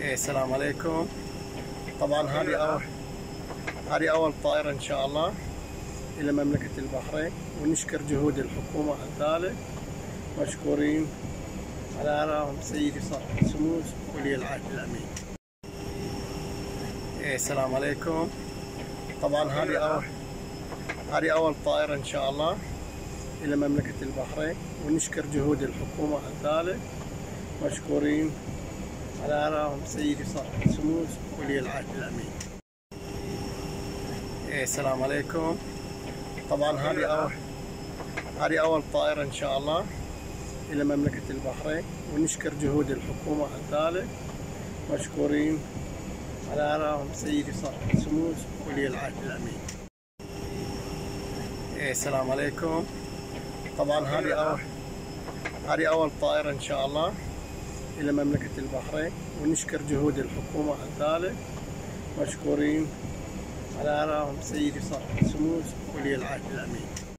السلام عليكم. طبعا هذه أول طائرة إن شاء الله إلى مملكة البحرين، ونشكر جهود الحكومة على ذلك، مشكورين على رأهم سيدي صاحب السمو ولي العهد الأمين. السلام عليكم. طبعا هذه أول طائرة إن شاء الله إلى مملكة البحرين، ونشكر جهود الحكومة على ذلك، مشكورين على رأهم سيدي صاحب السمو ولي العهد الأمين. السلام عليكم. طبعا هذه أول طائرة إن شاء الله إلى مملكة البحرين، ونشكر جهود الحكومة على ذلك، مشكورين على رأهم سيدي صاحب السمو ولي العهد الأمين. السلام عليكم. طبعا هذه أول طائرة إن شاء الله إلى مملكة البحرين، ونشكر جهود الحكومة على ذلك، مشكورين على رأهم سيدي صاحب السمو ولي العهد الأمين.